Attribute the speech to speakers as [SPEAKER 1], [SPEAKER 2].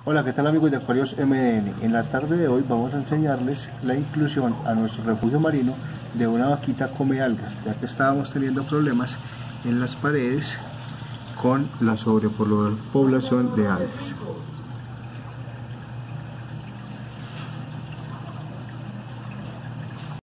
[SPEAKER 1] Hola, ¿qué tal amigos de Acuarios MDN? En la tarde de hoy vamos a enseñarles la inclusión a nuestro refugio marino de una vaquita come algas, ya que estábamos teniendo problemas en las paredes con la sobrepoblación de algas.